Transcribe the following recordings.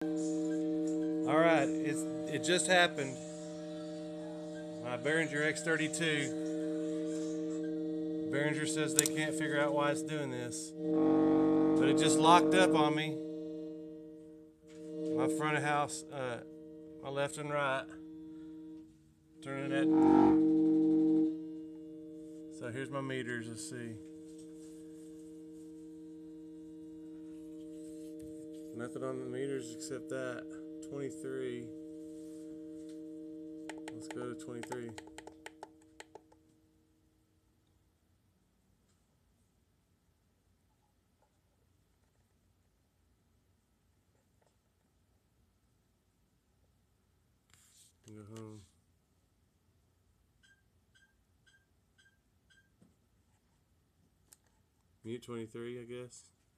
Alright, it just happened. My Behringer X32. Behringer says they can't figure out why it's doing this. But it just locked up on me. My front of house, my left and right. Turning that. So here's my meters, let's see. Nothing on the meters except that. 23. Let's go to 23. Go home. Mute 23, I guess.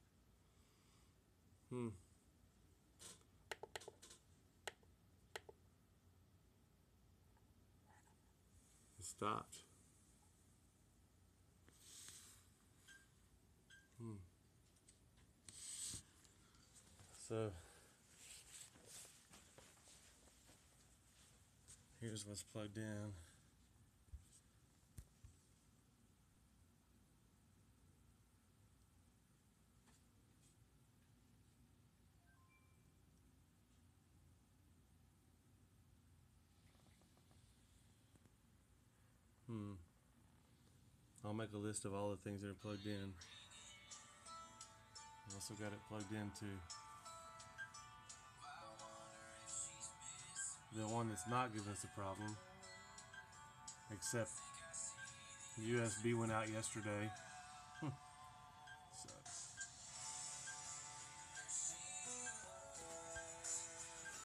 It stopped. So here's what's plugged in. I'll make a list of all the things that are plugged in. I've also got it plugged into the one that's not giving us a problem, except USB went out yesterday.